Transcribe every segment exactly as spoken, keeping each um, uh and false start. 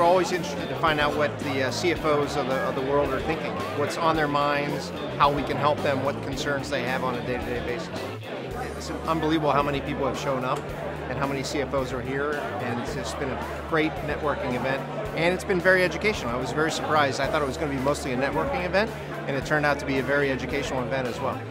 we're always interested to find out what the uh, C F Os of the, of the world are thinking, what's on their minds, how we can help them, what concerns they have on a day-to-day basis. It's unbelievable how many people have shown up and how many C F Os are here, and it's just been a great networking event, and it's been very educational. I was very surprised. I thought it was going to be mostly a networking event, and it turned out to be a very educational event as well.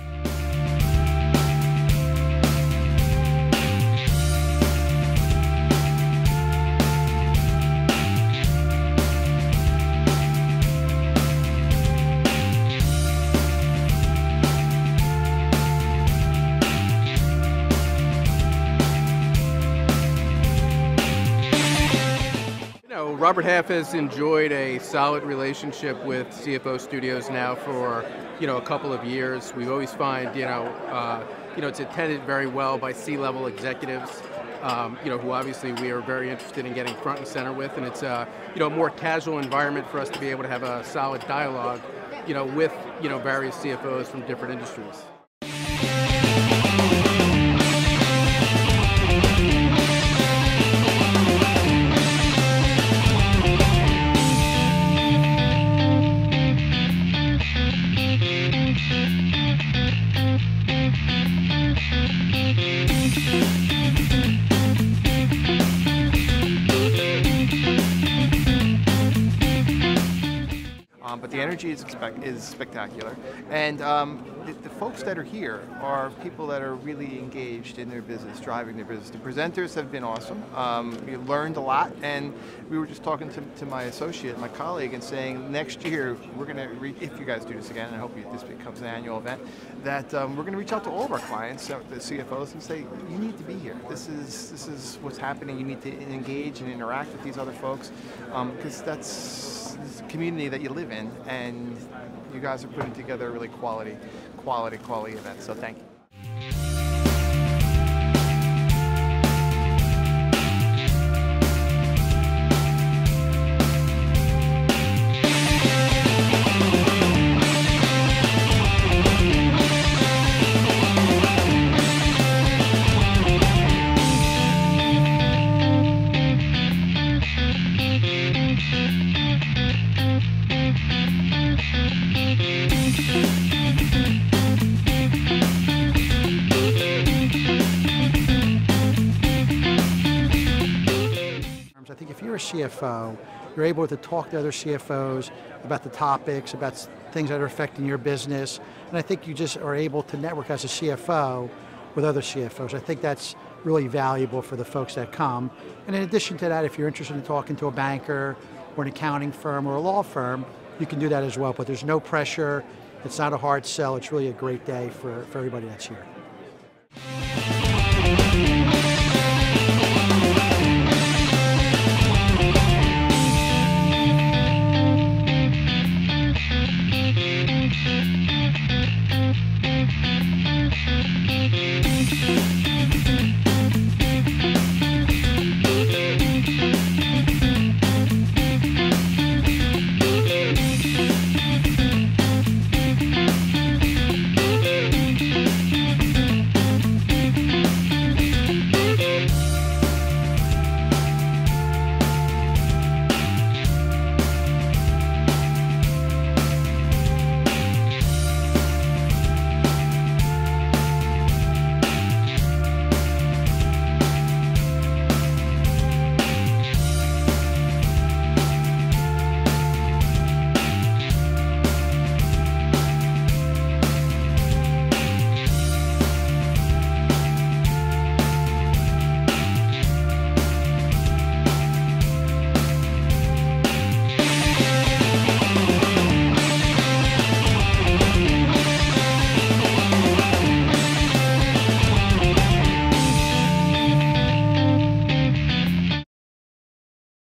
Robert Half has enjoyed a solid relationship with C F O Studios now for, you know, a couple of years. We always find, you know, uh, you know, it's attended very well by C-level executives, um, you know, who obviously we are very interested in getting front and center with, and it's a, you know, more casual environment for us to be able to have a solid dialogue, you know, with, you know, various C F Os from different industries. Um, but the energy is, expect, is spectacular, and um, the, the folks that are here are people that are really engaged in their business, driving their business. The presenters have been awesome. Um, we learned a lot, and we were just talking to, to my associate, my colleague, and saying next year we're going to, if you guys do this again, and I hope you, this becomes an annual event, that um, we're going to reach out to all of our clients, the C F Os, and say, you need to be here. This is this is what's happening. You need to engage and interact with these other folks, because um, that's the community that you live in, and you guys are putting together a really quality, quality, quality event. So thank you. I think if you're a C F O, you're able to talk to other C F Os about the topics, about things that are affecting your business, and I think you just are able to network as a C F O with other C F Os. I think that's really valuable for the folks that come. And in addition to that, if you're interested in talking to a banker or an accounting firm or a law firm, you can do that as well, but there's no pressure. It's not a hard sell. It's really a great day for, for everybody that's here.